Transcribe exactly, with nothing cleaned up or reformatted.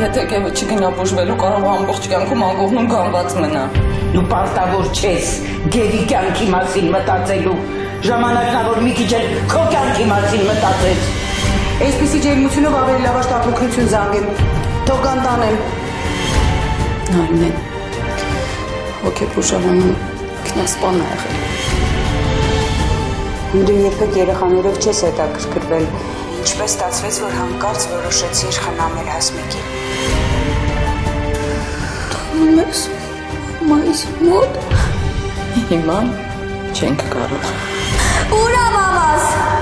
Եթե կևը չգնա բուժվելու, կարող ամբողջ կյանքում անկողնում գանված մնա։ Դու պարտավոր չես գերի կյանքի մասին մտածելու։ Ժամանակն է, որ մի քիչ էլ քո կյանքի մասին մտածես։ Այսպիսի ջերմությունով ավելի լավ աշտապօգնություն զանգեմ։ Թող գան տանեմ։ Նարինեն, հոգեբուժարանում քնասպան է եղել։ Դու երբեք երեխաներով չես հետաքրքրվել, ինչպես ստացվեց, որ հանկարծ որոշեցիր խնամել Հասմիկին։ Տանում ես մայիսի մոտ։ Հիմա չենք կարող։ Ուրա մամաս։